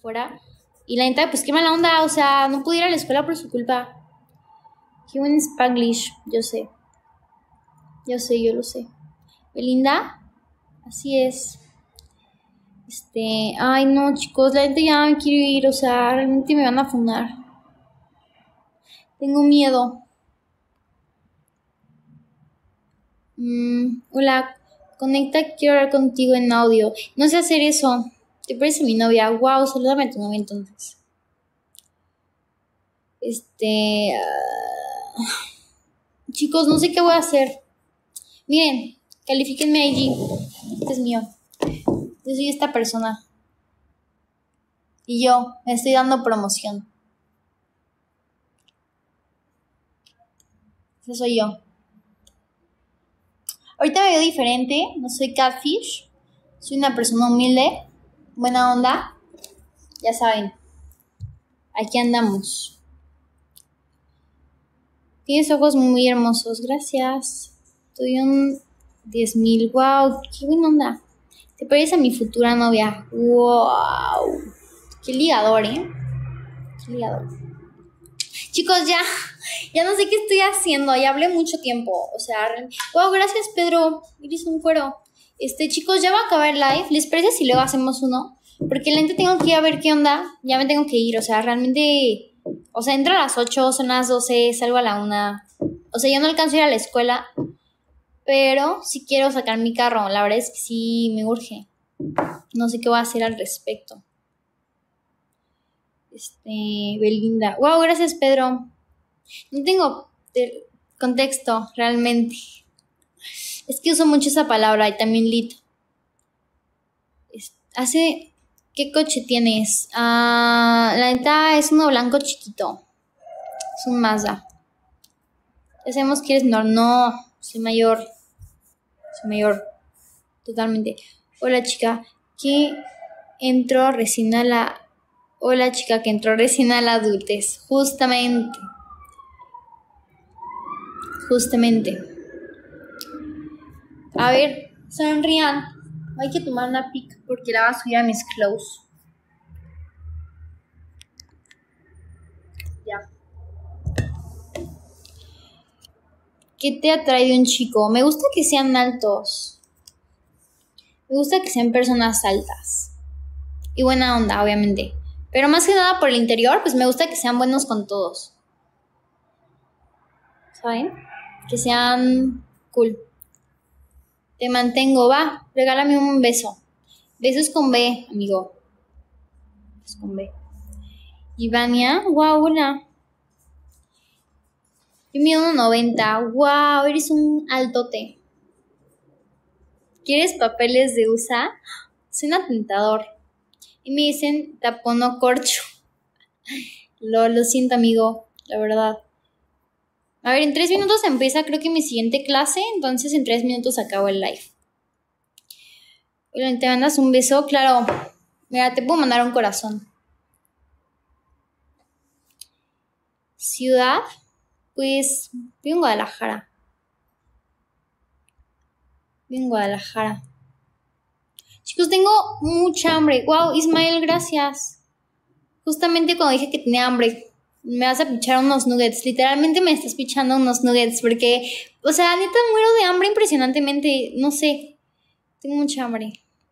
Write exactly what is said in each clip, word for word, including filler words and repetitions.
fuera. Y la neta, pues qué mala onda, o sea, no pude ir a la escuela por su culpa. Qué buen Spanglish, yo sé. Yo sé, yo lo sé. Belinda, así es. Este, ay no, chicos, la neta ya me quiero ir, o sea, realmente me van a funar. Tengo miedo. Mm, hola, conecta, quiero hablar contigo en audio. No sé hacer eso. ¿Te parece mi novia? Wow, salúdame a tu novia entonces. Este... Uh, chicos, no sé qué voy a hacer. Miren, califíquenme I G. Este es mío. Yo soy esta persona. Y yo me estoy dando promoción. Esa soy yo. Ahorita me veo diferente. No soy catfish. Soy una persona humilde. Buena onda. Ya saben. Aquí andamos. Tienes ojos muy hermosos. Gracias. Estoy un diez mil. Wow. Qué buena onda. Te parece a mi futura novia. Wow. Qué ligador, ¿eh? Qué ligador. Chicos, ya. Ya no sé qué estoy haciendo. Ya hablé mucho tiempo. O sea, wow, gracias, Pedro. Eres un cuero. Este, chicos, ya va a acabar el live. ¿Les parece si luego hacemos uno? Porque la neta tengo que ir a ver qué onda. Ya me tengo que ir. O sea, realmente. O sea, entro a las ocho, son las doce, salgo a la una. O sea, yo no alcanzo a ir a la escuela. Pero sí quiero sacar mi carro. La verdad es que sí me urge. No sé qué voy a hacer al respecto. Este, Belinda. Wow, gracias, Pedro. No tengo contexto, realmente. Es que uso mucho esa palabra y también lit. Hace... ¿Qué coche tienes? Ah, la neta es uno blanco chiquito. Es un Mazda. Ya sabemos que eres menor. No, soy mayor. Soy mayor. Totalmente. Hola, chica. Que entró recién a la... Hola, chica, que entró recién a la adultez. Justamente. Justamente. A ver, sonrían. Hay que tomar una pic porque la voy a subir a mis close. Ya. ¿Qué te atrae de un chico? Me gusta que sean altos. Me gusta que sean personas altas. Y buena onda, obviamente. Pero más que nada por el interior, pues me gusta que sean buenos con todos. ¿Saben? Que sean cool. Te mantengo, va. Regálame un beso. Besos con B, amigo. Besos con B. Ivania, wow, hola. Yo mido uno noventa. Wow, eres un altote. ¿Quieres papeles de U S A? Soy un atentador. Y me dicen tapono corcho. Lo, lo siento, amigo, la verdad. A ver, en tres minutos empieza creo que mi siguiente clase. Entonces en tres minutos acabo el live. Oye, ¿te mandas un beso? Claro. Mira, te puedo mandar un corazón. Ciudad, pues vivo en Guadalajara. Vivo en Guadalajara. Chicos, tengo mucha hambre. Wow, Ismael, gracias. Justamente cuando dije que tenía hambre, me vas a pichar unos nuggets. Literalmente me estás pichando unos nuggets porque, o sea, neta muero de hambre impresionantemente. No sé, tengo mucha hambre.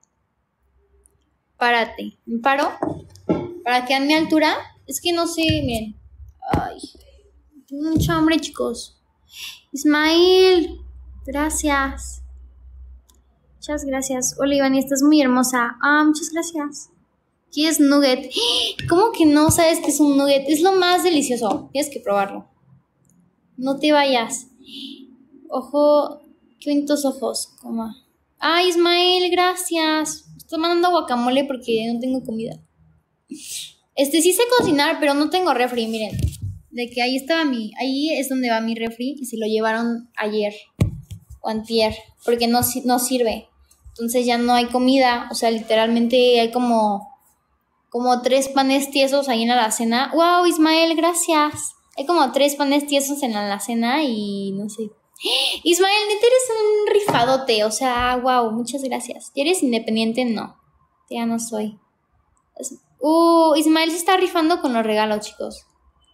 Párate. ¿Me paro? Para que a mi altura. Es que no sé, miren. Ay, tengo mucha hambre, chicos. Ismael, gracias. Muchas gracias. Hola, Ivani, estás muy hermosa. Ah, muchas gracias. ¿Qué es nugget? ¿Cómo que no sabes qué es un nugget? Es lo más delicioso. Tienes que probarlo. No te vayas. Ojo, qué bonitos ojos. Coma. Ah, Ismael, gracias. Estoy mandando guacamole porque no tengo comida. Este sí sé cocinar, pero no tengo refri, miren. De que ahí estaba mi... Ahí es donde va mi refri y se lo llevaron ayer o antier porque no, no sirve. Entonces ya no hay comida. O sea, literalmente hay como... Como tres panes tiesos ahí en la alacena. ¡Wow, Ismael, gracias! Hay como tres panes tiesos en la alacena y no sé. Ismael, neta eres un rifadote. O sea, wow, muchas gracias. ¿Ya eres independiente? No. Ya no soy. Uh, Ismael se está rifando con los regalos, chicos.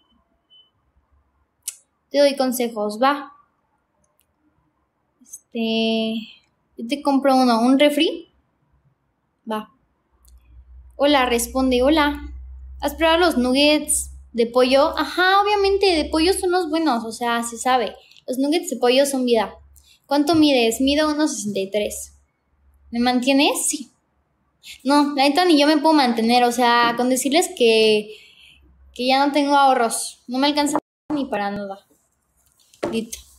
Te doy consejos, va. Este... Yo te compro uno, un refri. Va. Hola, responde, hola. ¿Has probado los nuggets de pollo? Ajá, obviamente, de pollo son los buenos, o sea, se sabe. Los nuggets de pollo son vida. ¿Cuánto mides? Mido uno sesenta y tres. ¿Me mantienes? Sí. No, la neta ni yo me puedo mantener, o sea, con decirles que, que ya no tengo ahorros. No me alcanza ni para nada. Listo.